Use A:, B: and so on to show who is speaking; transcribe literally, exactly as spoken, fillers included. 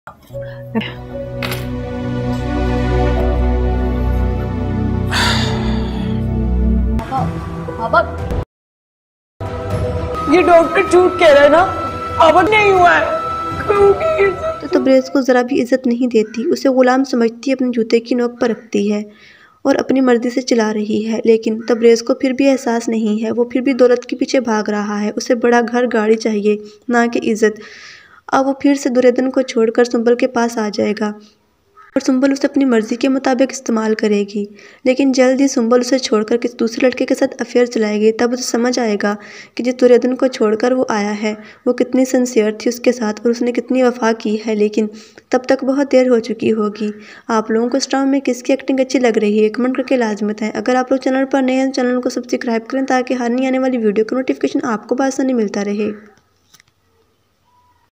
A: ये डॉक्टर झूठ कह रहा है ना, अब नहीं हुआ है।
B: तो तबरेज़ को ज़रा भी इज्जत नहीं देती, उसे गुलाम समझती, अपने जूते की नोक पर रखती है और अपनी मर्ज़ी से चला रही है। लेकिन तबरेज़ को फिर भी एहसास नहीं है, वो फिर भी दौलत के पीछे भाग रहा है। उसे बड़ा घर गाड़ी चाहिए, ना कि इज़्ज़त। अब वो फिर से दुर्योधन को छोड़कर सुंबल के पास आ जाएगा और सुंबल उसे अपनी मर्ज़ी के मुताबिक इस्तेमाल करेगी। लेकिन जल्द ही सुंबल उसे छोड़कर किसी दूसरे लड़के के साथ अफेयर चलाएगी। तब उसे समझ आएगा कि जिस दुर्योधन को छोड़कर वो आया है वो कितनी सिंसियर थी उसके साथ और उसने कितनी वफा की है। लेकिन तब तक बहुत देर हो चुकी होगी। आप लोगों को इस ड्रामा में किसकी एक्टिंग अच्छी लग रही है कमेंट करके लाजमी बताएं। अगर आप लोग चैनल पर नए हैं चैनल को सब्सक्राइब करें ताकि हर नई आने वाली वीडियो का नोटिफिकेशन आपको आसानी मिलता रहे।